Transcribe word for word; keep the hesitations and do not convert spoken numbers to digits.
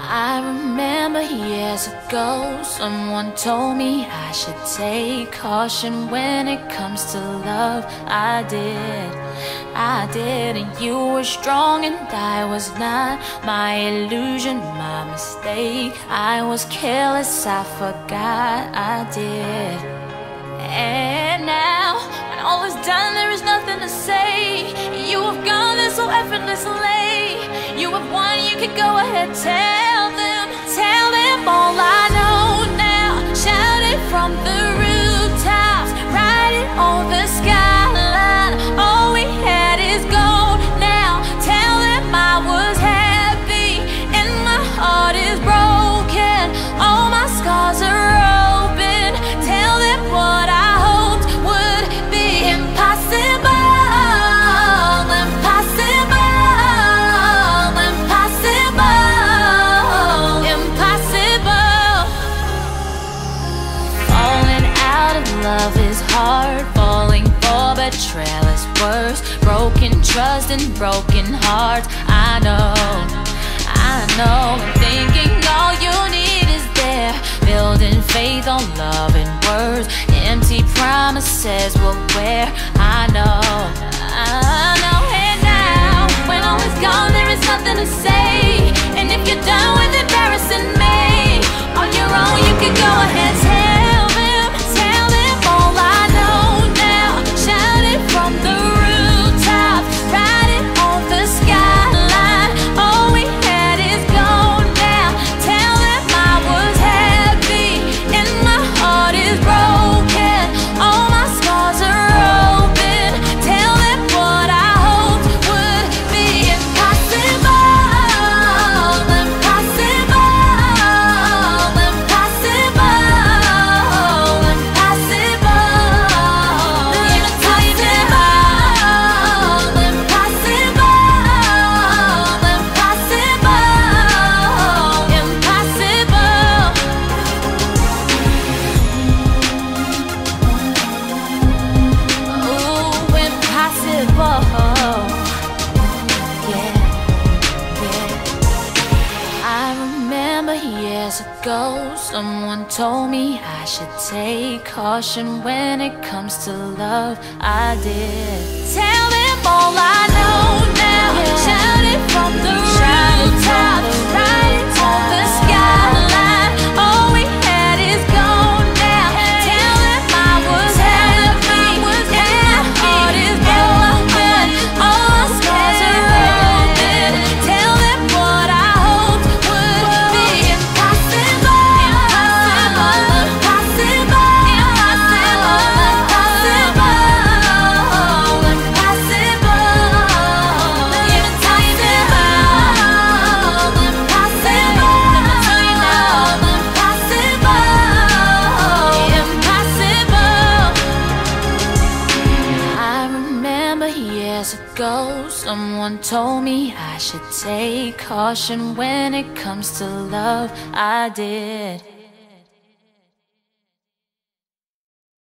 I remember years ago, someone told me I should take caution when it comes to love. I did, I did, and you were strong and I was not. My illusion, my mistake. I was careless, I forgot I did. And now, when all is done, there is nothing to say. You have gone there so effortlessly. You have won, you can go ahead, tell them, tell them all I know now. Shout it from the rooftops, write it on the skyline. All we had is gold now. Tell them I was happy and my heart is broken. All my scars are open. Tell them what I hoped would be impossible. Love is hard, falling for betrayal is worse. Broken trust and broken hearts. I know, I know. And thinking all you need is there, building faith on love and words. Empty promises will wear. I know, I know. And now, when all is gone, there is nothing to say. And if you're done with embarrassing me on your own, you can go ahead, tell them, tell them all I know now. Shout it from the rooftops, write it on the skyline. All we had is gold now. Tell them I was happy and my heart is broken. All my scars are open. Tell them what I hoped would be impossible. Years ago, someone told me I should take caution when it comes to love. I did. Tell them all I know now. Yeah. Shout it from the rooftops, write it on the skyline. All we had is gold now. Tell them I was happy and my heart is broken. All my scars are open. Tell them what I hoped would be impossible. Years ago, someone told me I should take caution when it comes to love. I did.